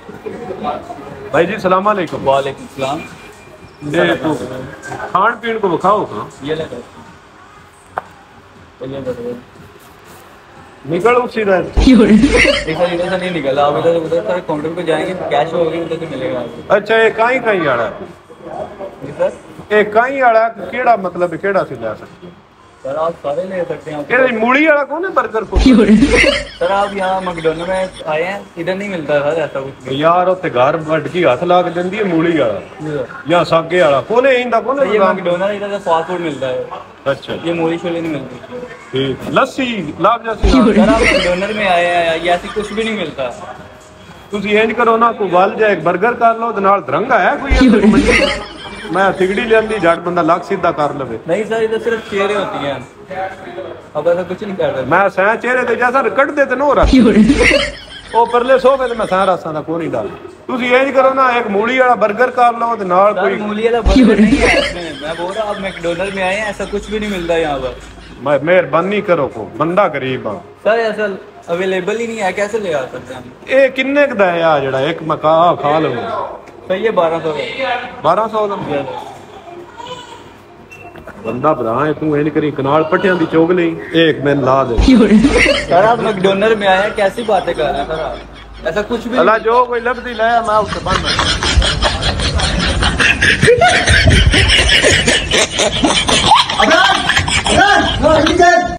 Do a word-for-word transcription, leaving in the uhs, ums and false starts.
भाई जी सलाम अलैकुम। वालेकुम सलाम। खान पीन को बखाओ कहाँ ये ले निकल उसी इधर इधर से नहीं निकला। आप इधर उधर सारे काउंटर पे जाएंगे, कैश होगी उधर से मिलेगा आपको। अच्छा ये काई काई आड़ा सर ये काई आड़ा केड़ा मतलब केड़ा से ले सकते सर आप सारे ले सकते हैं। ये मूली वाला कौन है बर्गर को सर आप यहाँ मैकडॉनल्ड में आए हैं, इधर नहीं मिलता सर ऐसा कुछ यार उत्ते घर बटकी हाथ ला के देंदी है मूली वाला या सागे वाला कौन है इंदा कौन है ये मैकडॉनल्ड इधर से फास्ट फूड मिलता है। अच्छा ये मूली छोले नहीं मिलती। ठीक लस्सी लाभ जैसी सर आप मैकडॉनल्ड में आए हैं, ये ऐसी कुछ भी नहीं मिलता। तुम इंज करो ना को वाल जाए बर्गर कर लो नाल दरंगा है कोई मैं सिगड़ी लेंदी झट बंदा लाख सीधा कर लवे। नहीं सर इधर सिर्फ चेहरे होती हैं, अब ऐसा कुछ नहीं कर रहे। मैं सह चेहरे ते जैसा कट दे ते नो रख ओ परले सोफे ते मैं सह रासां दा कोई नहीं डाल। तुसी इंज करो ना एक मूली वाला बर्गर कर लो ते नाल कोई मूली वाला बर्गर नहीं है इसमें। मैं बोल रहा हूं आप मैकडॉनल्ड में आए हैं, ऐसा कुछ भी नहीं मिलता यहाँ पर। मैं मेहरबानी करो को बंदा गरीब हां सर ऐसा अवेलेबल ही नहीं है, कैसे ले आ सकते हैं। ए किन्ने दा है आ जेड़ा एक मका खा लो सर ये बारह सौ बारह सौ दा बंदा भरा है तू इंज करी कनाल पट्टियां दी चोग नहीं एक मैं ला दे। सर आप मैकडॉनल्ड में आए हैं, कैसी बातें कर रहे हैं सर आप, ऐसा कुछ भी अल्लाह जो कोई लभदी लाया मैं उससे बंद